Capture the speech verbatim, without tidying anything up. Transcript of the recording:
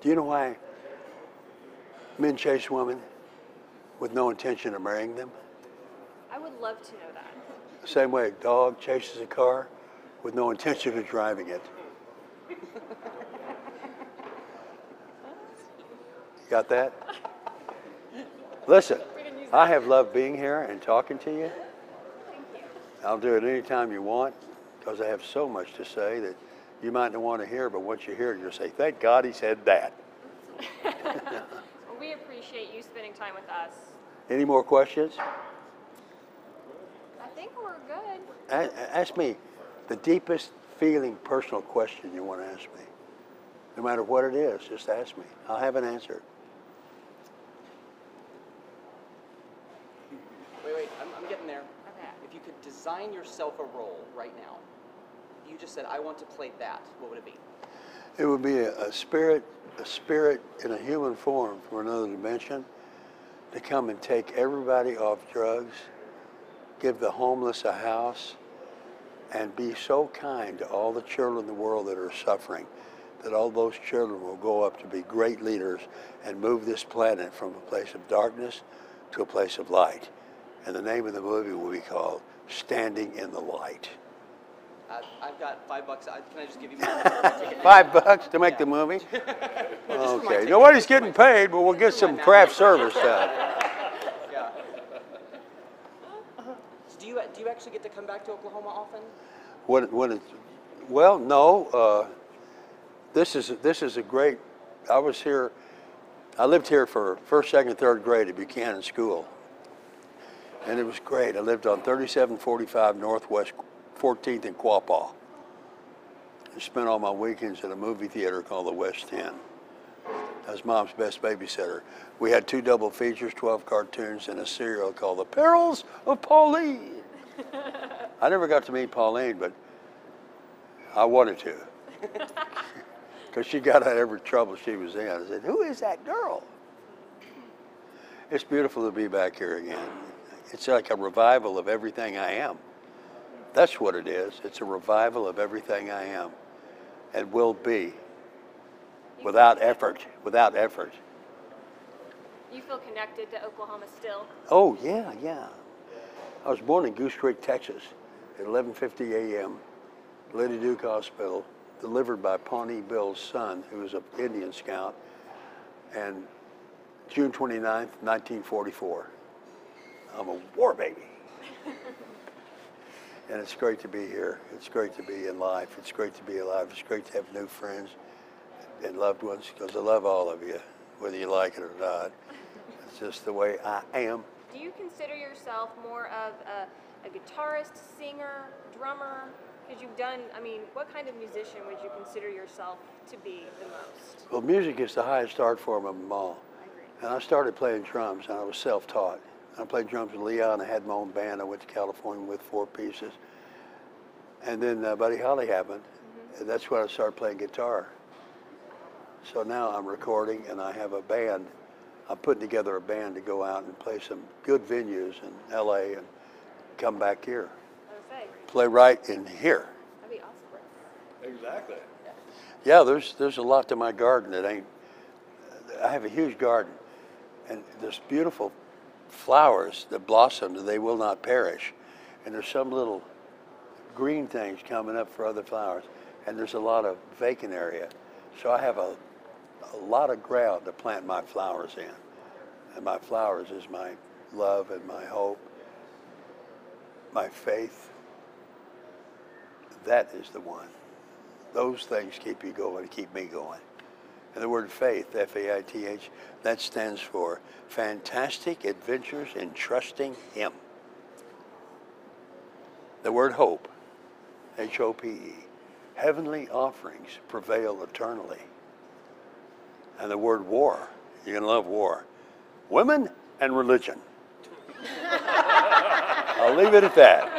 Do you know why men chase women with no intention of marrying them? I would love to know that. The same way a dog chases a car with no intention of driving it. Got that? Listen, I have loved being here and talking to you. Thank you. I'll do it anytime you want because I have so much to say that you might not want to hear, but once you hear it, you'll say, thank God he said that. Well, we appreciate you spending time with us. Any more questions? I think we're good. A- ask me the deepest feeling personal question you want to ask me. No matter what it is, just ask me. I'll have an answer. Wait, wait, I'm, I'm getting there. Okay. If you could design yourself a role right now, you just said, I want to play that, what would it be? It would be a, a spirit, a spirit in a human form from another dimension to come and take everybody off drugs, give the homeless a house, and be so kind to all the children in the world that are suffering, that all those children will go up to be great leaders and move this planet from a place of darkness to a place of light. And the name of the movie will be called Standing in the Light. Uh, I've got five bucks. I, can I just give you my Five bucks to make Yeah. the movie? Just for my Okay, ticket. nobody's getting paid, but we'll get Just for some my craft mouth. service done. Yeah. So do you do you actually get to come back to Oklahoma often? When, when it, well, no. Uh, this is this is a great. I was here. I lived here for first, second, third grade at Buchanan School, and it was great. I lived on thirty-seven forty-five Northwest fourteenth in Quapaw. I spent all my weekends at a movie theater called the West End. I was Mom's best babysitter. We had two double features, twelve cartoons, and a serial called The Perils of Pauline. I never got to meet Pauline, but I wanted to. Because she got out of every trouble she was in. I said, who is that girl? It's beautiful to be back here again. It's like a revival of everything I am. That's what it is. It's a revival of everything I am and will be without effort, without effort. You feel connected to Oklahoma still? Oh, yeah, yeah. I was born in Goose Creek, Texas at eleven fifty a m Lady Duke Hospital, delivered by Pawnee Bill's son, who was an Indian scout, and June twenty-ninth, nineteen forty-four. I'm a war baby. And it's great to be here. It's great to be in life. It's great to be alive. It's great to have new friends and loved ones, because I love all of you, whether you like it or not. It's just the way I am. Do you consider yourself more of a, a guitarist, singer, drummer? Because you've done, I mean, what kind of musician would you consider yourself to be the most? Well, music is the highest art form of them all. I agree. And I started playing drums, and I was self-taught. I played drums with Leon. I had my own band. I went to California with four pieces. And then uh, Buddy Holly happened. Mm-hmm. And that's when I started playing guitar. So now I'm recording, and I have a band. I'm putting together a band to go out and play some good venues in L A and come back here. Okay. Play right in here. That'd be awesome. Exactly. Yeah, there's there's a lot to my garden that ain't. I have a huge garden, and there's beautiful flowers that blossom and they will not perish, and there's some little green things coming up for other flowers, and there's a lot of vacant area. So I have a a lot of ground to plant my flowers in, and my flowers is my love and my hope, my faith. That is the one. Those things keep you going, keep me going. And the word faith, F A I T H, that stands for fantastic adventures in trusting Him. The word hope, H O P E, heavenly offerings prevail eternally. And the word war, you're gonna love war, women and religion. I'll leave it at that.